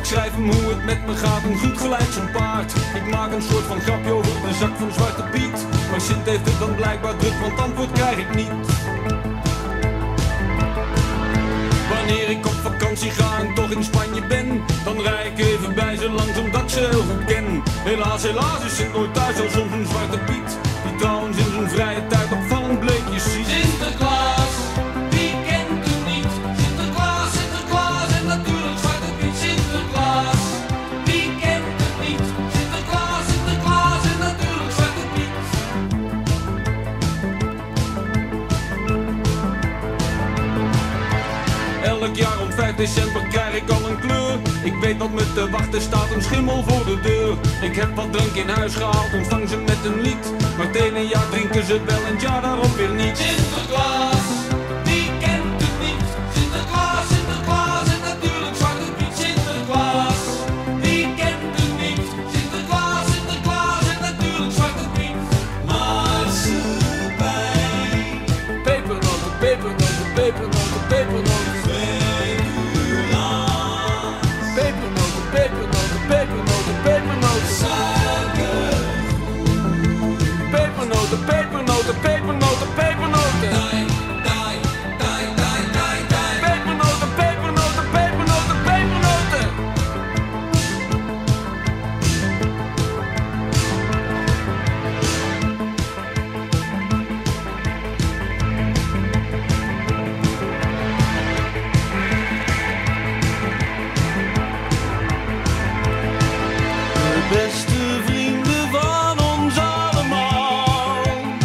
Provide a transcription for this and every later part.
Ik schrijf hem hoe het met me gaat en goed gelijk zijn paard. Ik maak een soort van grapje over de zak van Zwarte Piet. Maar Sint heeft het dan blijkbaar druk, want antwoord krijg ik niet. Wanneer ik op vakantie ga en toch in Spanje ben, dan rij ik even bij ze langs omdat ik ze heel goed ken. Helaas, helaas is Sint nooit thuis, al soms een Zwarte Piet, die trouwens in zijn vrije tijd opvallend bleekjes ziet. Sinterklaas, wie kent hem niet? Sinterklaas, Sinterklaas en natuurlijk Zwarte Piet. Sinterklaas, wie kent hem niet? Sinterklaas, Sinterklaas en natuurlijk Zwarte Piet. Elk jaar om 5 december krijg ik al een kleur. Ik weet wat me te wachten staat, een schimmel voor de deur. Ik heb wat drank in huis gehaald, ontvang ze met een lied. Maar het ene jaar drinken ze wel en het jaar daarop weer niet. Sinterklaas, wie kent hem niet? Sinterklaas, Sinterklaas en natuurlijk Zwarte Piet. Sinterklaas, wie kent hem niet? Sinterklaas, Sinterklaas en natuurlijk Zwarte Piet. Marsepein, Pepernoten, pepernoten, pepernoten, pepernoten. Pepernoten, pepernoten, pepernoten, pepernoten. Pepernoten, pepernoten, pepernoten, pepernoten. Pepernoten, pepernoten, pepernoten, pepernoten. De beste vrienden van ons allemaal.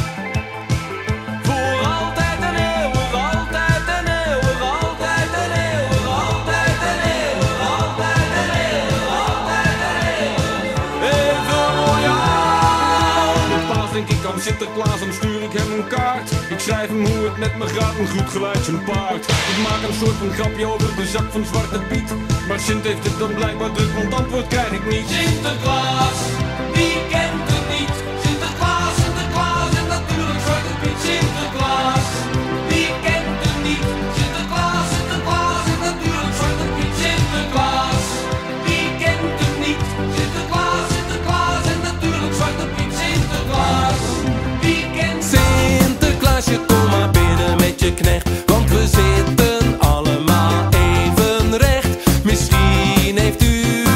Voor altijd en eeuwig, altijd en eeuwig, altijd en eeuwig, altijd en eeuwig, altijd en eeuwig, altijd en eeuwig. Even royaal. Met paas denk ik aan Sinterklaas, dan stuur ik hem een kaart. Ik schrijf hem hoe het met me gaat en goed gelijk zijn paard. Ik maak een soort van grapje over de zak van Zwarte Piet. Maar Sint heeft het dan blijkbaar druk, want antwoord krijg ik niet. Sinterklaas, wie kent hem niet? Sinterklaas, Sinterklaas en natuurlijk Zwarte Piet. Sinterklaas, wie kent hem niet? Sinterklaas, Sinterklaas en natuurlijk Zwarte Piet. Sinterklaas, wie kent hem niet? Sinterklaas, Sinterklaas en natuurlijk Zwarte Piet. Sinterklaas, wie kent Sinterklaasje, kom maar binnen met je knecht, want we zitten allemaal even recht. Misschien heeft u